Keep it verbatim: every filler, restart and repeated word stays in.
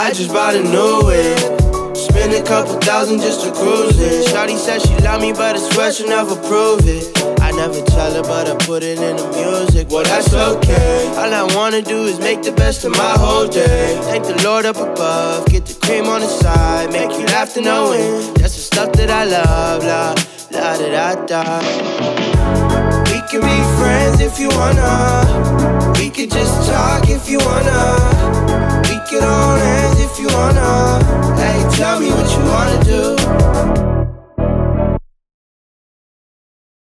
I just bought a new whip. Spend a couple thousand just to cruise it. Shawty said she love me, but I swear she'll never prove it. I never tell her, but I put it in the music. Well, that's okay. All I wanna do is make the best of my whole day. Thank the Lord up above, get the cream on the side, make you laugh to no end. That's the stuff that I love, la, la da da da. We can be friends if you wanna. We could just talk if you wanna. We could hold hands if you wanna. Hey, tell me what you wanna do.